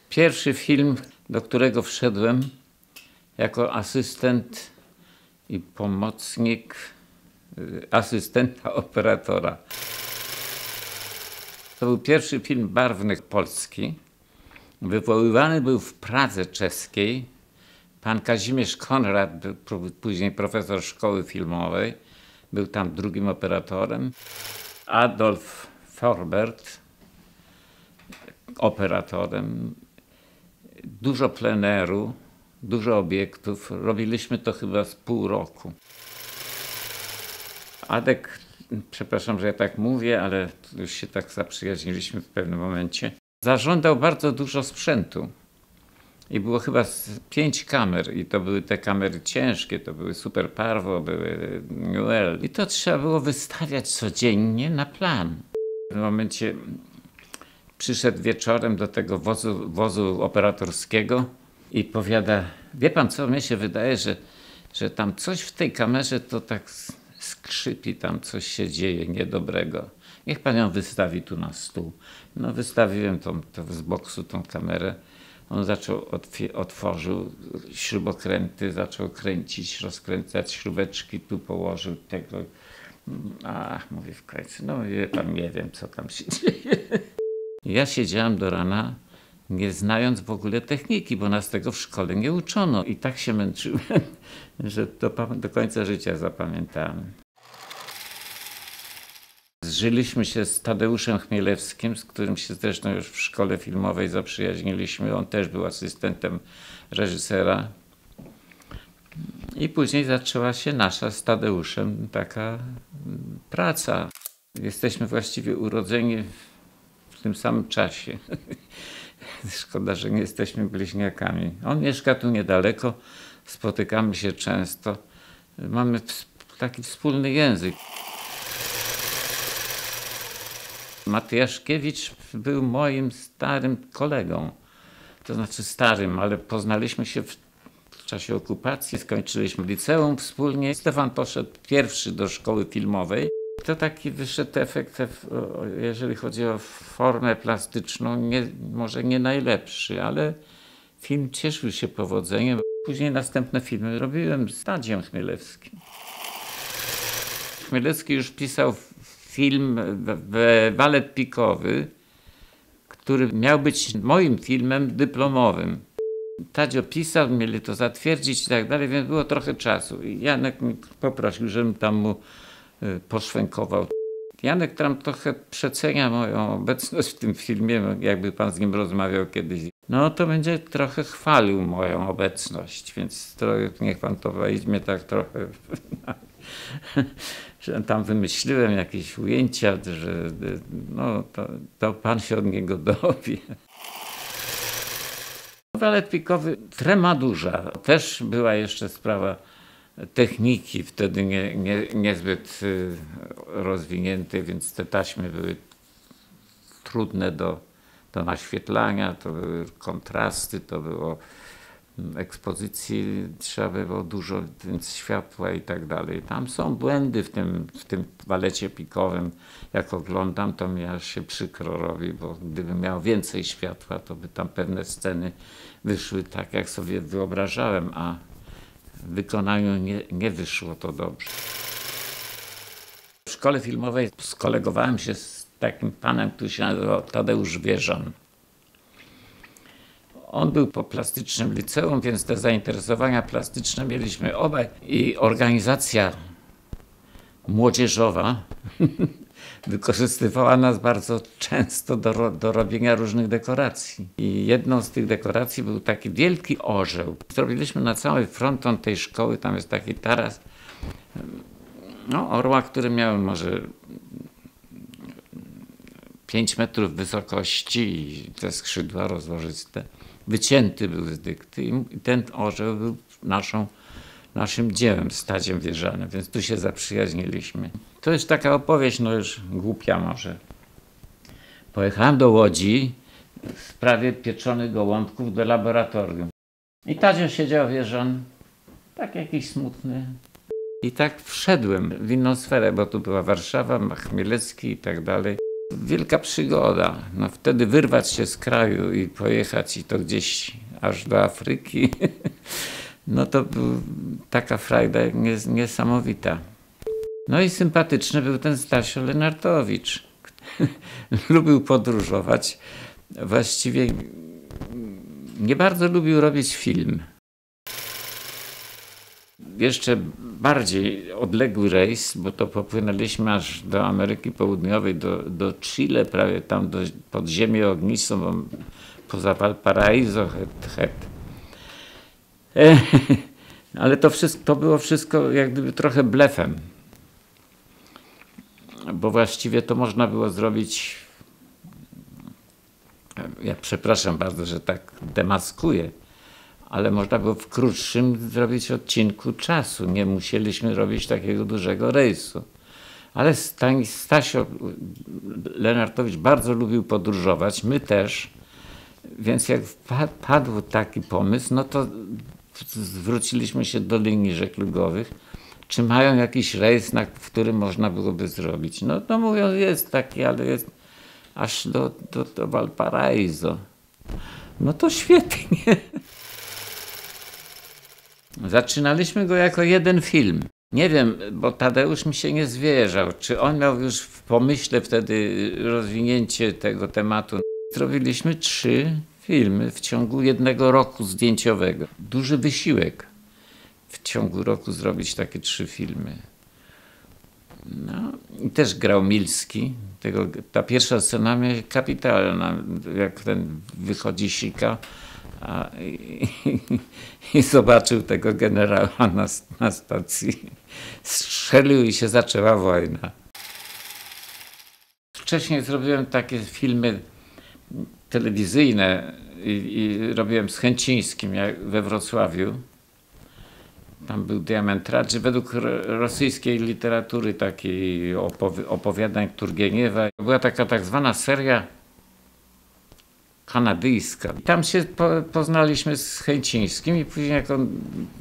Pierwszy film, do którego wszedłem jako asystent i pomocnik asystenta operatora. To był pierwszy film barwny polski. Wywoływany był w Pradze czeskiej. Pan Kazimierz Konrad, później profesor szkoły filmowej, był tam drugim operatorem. Adolf Forbert, operatorem. Dużo pleneru, dużo obiektów. Robiliśmy to chyba z pół roku. Adek, przepraszam, że ja tak mówię, ale już się tak zaprzyjaźniliśmy w pewnym momencie, zażądał bardzo dużo sprzętu. I było chyba 5 kamer i to były te kamery ciężkie, to były Super Parvo, były Newell. I to trzeba było wystawiać codziennie na plan. W momencie przyszedł wieczorem do tego wozu operatorskiego i powiada: wie pan co, mnie się wydaje, że tam coś w tej kamerze to tak skrzypi, tam coś się dzieje niedobrego. Niech pan ją wystawi tu na stół. No wystawiłem z boksu tą kamerę. On otworzył śrubokręty, zaczął kręcić, rozkręcać śrubeczki, tu położył tego. Mówię w końcu, no wie pan, nie wiem co tam się dzieje. Ja siedziałem do rana, nie znając w ogóle techniki, bo nas tego w szkole nie uczono. I tak się męczyłem, że do końca życia zapamiętałem. Zżyliśmy się z Tadeuszem Chmielewskim, z którym się zresztą już w szkole filmowej zaprzyjaźniliśmy. On też był asystentem reżysera. I później zaczęła się nasza z Tadeuszem taka praca. Jesteśmy właściwie urodzeni w tym samym czasie. Szkoda, że nie jesteśmy bliźniakami. On mieszka tu niedaleko, spotykamy się często. Mamy taki wspólny język. Matyjaszkiewicz był moim starym kolegą. To znaczy starym, ale poznaliśmy się w czasie okupacji. Skończyliśmy liceum wspólnie. Stefan poszedł pierwszy do szkoły filmowej. To taki wyszedł efekt, jeżeli chodzi o formę plastyczną, może nie najlepszy, ale film cieszył się powodzeniem. Później następne filmy robiłem z Tadziem Chmielewskim. Chmielewski już pisał film Walet pikowy, który miał być moim filmem dyplomowym. Tadzio pisał, mieli to zatwierdzić i tak dalej, więc było trochę czasu. I Janek mi poprosił, żebym tam mu poszwękował. Janek tam trochę przecenia moją obecność w tym filmie, jakby pan z nim rozmawiał kiedyś. No to będzie trochę chwalił moją obecność, więc niech pan to weźmie tak trochę. Że tam wymyśliłem jakieś ujęcia, że no, to pan się od niego dowie. Walet pikowy, trema duża. Też była jeszcze sprawa techniki, wtedy niezbyt rozwiniętej, więc te taśmy były trudne do naświetlania, to były kontrasty, to było ekspozycji, trzeba było dużo, więc światła i tak dalej. Tam są błędy w tym walecie pikowym. Jak oglądam, to mi aż się przykro robi, bo gdybym miał więcej światła, to by tam pewne sceny wyszły tak, jak sobie wyobrażałem, a w wykonaniu nie wyszło to dobrze. W szkole filmowej skolegowałem się z takim panem, który się nazywał Tadeusz Wierzan. On był po plastycznym liceum, więc te zainteresowania plastyczne mieliśmy obaj. I organizacja młodzieżowa wykorzystywała nas bardzo często do robienia różnych dekoracji. I jedną z tych dekoracji był taki wielki orzeł. Zrobiliśmy na cały fronton tej szkoły, tam jest taki taras, no, orła, który miał może 5 metrów wysokości i te skrzydła rozłożyste. Wycięty był z dykty i ten orzeł był naszym dziełem z Tadziem Wierzanem, więc tu się zaprzyjaźniliśmy. To jest taka opowieść, no już głupia może. Pojechałem do Łodzi w sprawie pieczonych gołąbków do laboratorium. I Tadzio siedział Wierzan, tak jakiś smutny. I tak wszedłem w inną sferę, bo tu była Warszawa, Chmielewski i tak dalej. Wielka przygoda. No wtedy wyrwać się z kraju i pojechać i to gdzieś aż do Afryki. No to był taka frajda niesamowita. No i sympatyczny był ten Stasio Lenartowicz. Lubił podróżować. Właściwie nie bardzo lubił robić film. Jeszcze bardziej odległy rejs, bo to popłynęliśmy aż do Ameryki Południowej, do Chile, prawie tam pod ziemię ognistą, poza Valparaiso. Ale to było wszystko jak gdyby trochę blefem. Bo właściwie to można było zrobić, ja przepraszam bardzo, że tak demaskuję, ale można było w krótszym zrobić odcinku czasu. Nie musieliśmy robić takiego dużego rejsu. Ale Stasio Lenartowicz bardzo lubił podróżować, my też. Więc jak padł taki pomysł, no to zwróciliśmy się do linii żeglugowych, czy mają jakiś rejs, w którym można byłoby zrobić. No to mówią, jest taki, ale jest aż do Valparaiso. No to świetnie. Zaczynaliśmy go jako jeden film. Nie wiem, bo Tadeusz mi się nie zwierzał, czy on miał już w pomyśle wtedy rozwinięcie tego tematu. Zrobiliśmy 3 filmy w ciągu 1 roku zdjęciowego. Duży wysiłek w ciągu roku zrobić takie 3 filmy. No i też grał Milski. Ta pierwsza scena mnie kapitalna, jak ten wychodzi Sika i zobaczył tego generała na stacji. Strzelił i się zaczęła wojna. Wcześniej zrobiłem takie filmy telewizyjne i robiłem z Chęcińskim we Wrocławiu. Tam był Diament Radży według rosyjskiej literatury, takiej opowiadań Turgieniewa. Była taka tak zwana seria kanadyjska. I tam się poznaliśmy z Chęcińskim i później jak on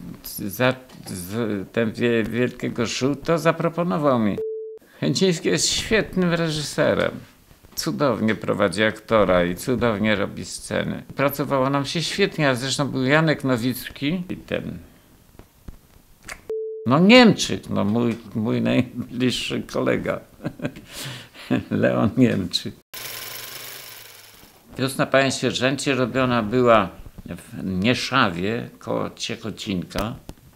ten wielkiego szył, to zaproponował mi. Chęciński jest świetnym reżyserem. Cudownie prowadzi aktora i cudownie robi sceny. Pracowało nam się świetnie, a zresztą był Janek Nowicki i ten... No Niemczyk, no mój najbliższy kolega. Leon Niemczyk. Wiosna Pamięć Sierżęcie robiona była w Nieszawie, koło Ciechocinka.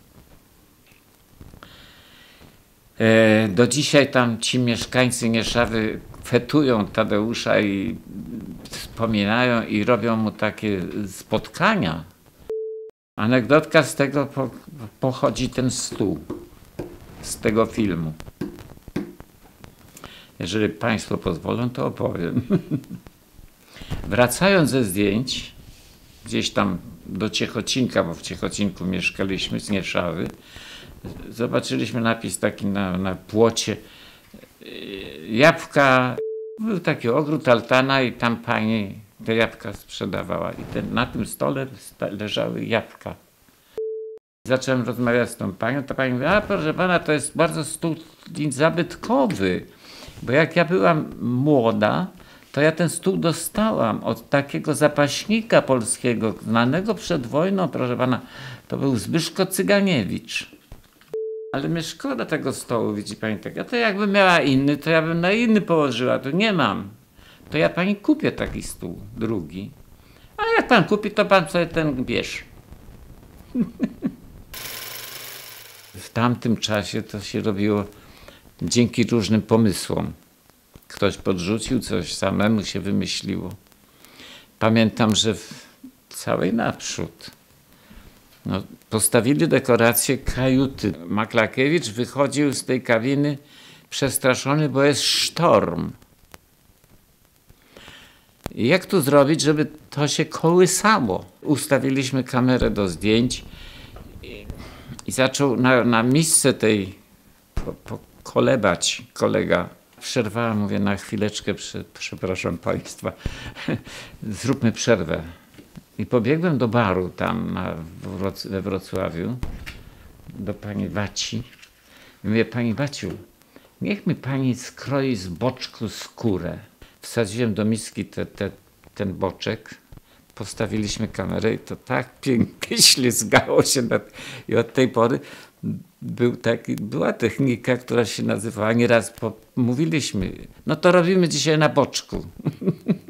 Do dzisiaj tam ci mieszkańcy Nieszawy fetują Tadeusza i wspominają i robią mu takie spotkania. Anegdotka z tego pochodzi ten stół, z tego filmu. Jeżeli Państwo pozwolą, to opowiem. Wracając ze zdjęć, gdzieś tam do Ciechocinka, bo w Ciechocinku mieszkaliśmy z Nieszawy, zobaczyliśmy napis taki na płocie. Jabłka, był taki ogród, altana i tam pani te jabłka sprzedawała. I na tym stole leżały jabłka. Zacząłem rozmawiać z tą panią, ta pani mówi, a proszę pana, to jest bardzo stół zabytkowy. Bo jak ja byłam młoda, to ja ten stół dostałam od takiego zapaśnika polskiego, znanego przed wojną, proszę pana, to był Zbyszko Cyganiewicz. Ale mnie szkoda tego stołu, widzi pani, tak. A to jakby miała inny, to ja bym na inny położyła, to nie mam. To ja pani kupię taki stół, drugi. A jak pan kupi, to pan sobie ten bierz. W tamtym czasie to się robiło dzięki różnym pomysłom. Ktoś podrzucił coś, samemu się wymyśliło. Pamiętam, że w całej naprzód postawili dekorację kajuty. Maklakiewicz wychodził z tej kabiny przestraszony, bo jest sztorm. I jak tu zrobić, żeby to się kołysało? Ustawiliśmy kamerę do zdjęć i zaczął na miejsce tej kolebać kolega. Przerwałem, mówię, na chwileczkę, przepraszam państwa, zróbmy przerwę. I pobiegłem do baru tam we Wrocławiu, do pani Waci. I mówię, pani Waciu, niech mi pani skroi z boczku skórę. wsadziłem do miski ten boczek, postawiliśmy kamerę i to tak pięknie ślizgało się. I od tej pory była technika, która się nazywała, nieraz mówiliśmy, no to robimy dzisiaj na boczku.